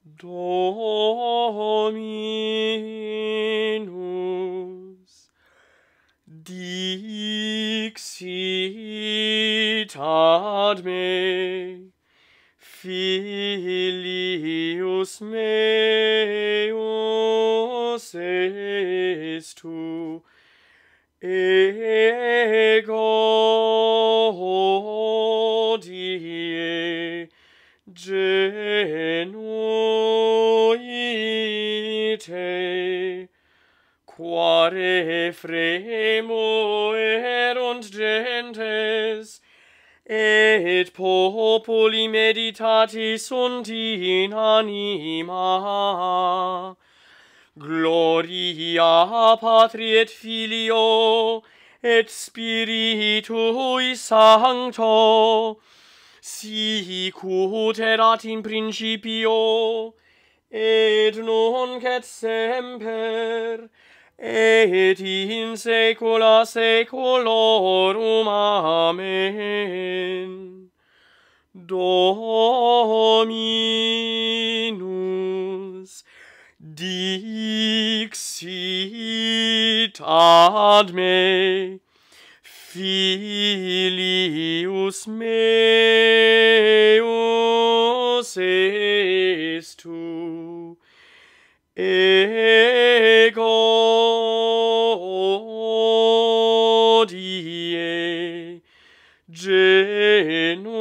Dominus dixit ad me, filius meus est tu, ego hodie genuite, quare fremuerunt gentes, et populi meditati sunt in anima. Gloria Patri et Filio et Spiritui Sancto, sic ut erat in principio, et nunc et semper, et in saecula saeculorum. Amen. Dominus dixit ad me, filius meus est tu, ego hodie genuite.